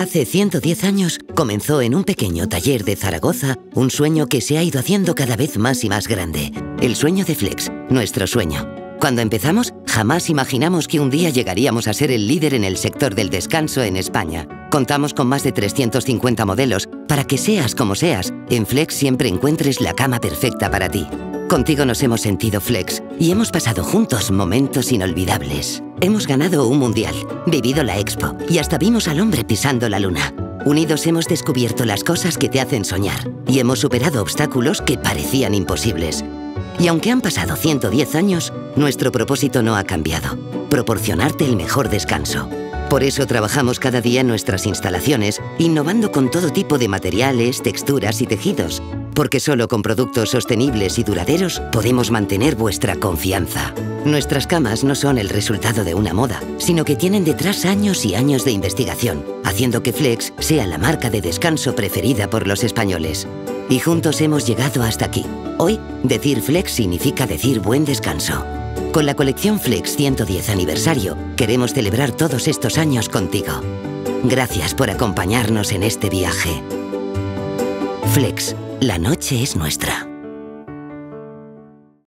Hace 110 años comenzó en un pequeño taller de Zaragoza un sueño que se ha ido haciendo cada vez más y más grande. El sueño de Flex, nuestro sueño. Cuando empezamos, jamás imaginamos que un día llegaríamos a ser el líder en el sector del descanso en España. Contamos con más de 350 modelos para que seas como seas, en Flex siempre encuentres la cama perfecta para ti. Contigo nos hemos sentido Flex y hemos pasado juntos momentos inolvidables. Hemos ganado un mundial, vivido la Expo y hasta vimos al hombre pisando la luna. Unidos hemos descubierto las cosas que te hacen soñar y hemos superado obstáculos que parecían imposibles. Y aunque han pasado 110 años, nuestro propósito no ha cambiado: proporcionarte el mejor descanso. Por eso trabajamos cada día en nuestras instalaciones, innovando con todo tipo de materiales, texturas y tejidos. Porque solo con productos sostenibles y duraderos podemos mantener vuestra confianza. Nuestras camas no son el resultado de una moda, sino que tienen detrás años y años de investigación, haciendo que Flex sea la marca de descanso preferida por los españoles. Y juntos hemos llegado hasta aquí. Hoy, decir Flex significa decir buen descanso. Con la colección Flex 110 aniversario, queremos celebrar todos estos años contigo. Gracias por acompañarnos en este viaje. Flex, la noche es nuestra.